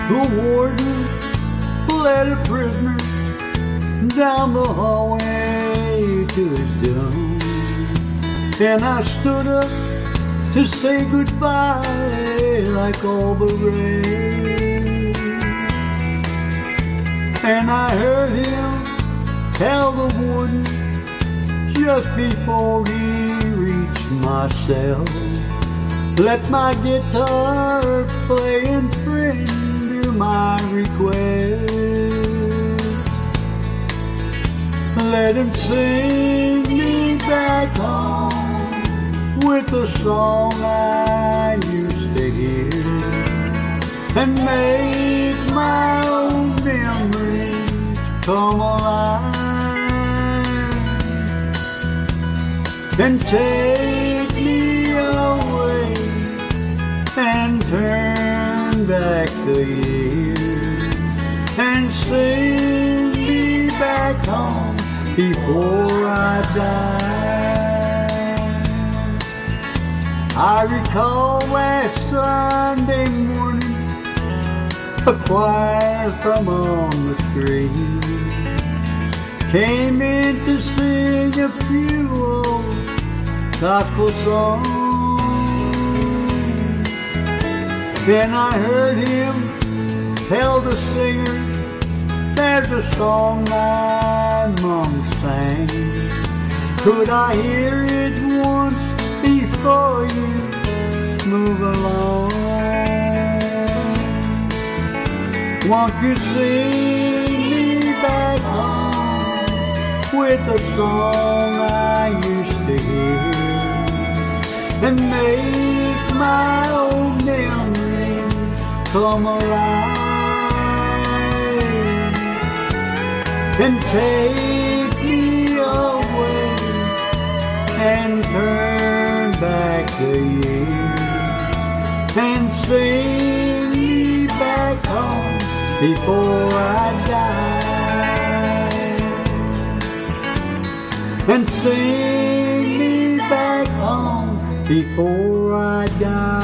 The warden led a prisoner down the hallway to his doom, and I stood up to say goodbye like all the rest. And I heard him tell the warden just before he reached my cell, let my guitar play and render my request. Let him sing me back home with the song I used to hear, and make my old memories come alive, and take me away and turn back the years, and sing me back home before I die. I recall last Sunday morning, a choir from on the street came in to sing a few old gospel songs. Then I heard him tell the singer, there's a song my mom sang. Could I hear it once before you move along? Won't you sing me back home with a song I used to hear, and make my old memories come alive, and take me away and turn back the years, and sing me back home before I die, and sing me back home before I die.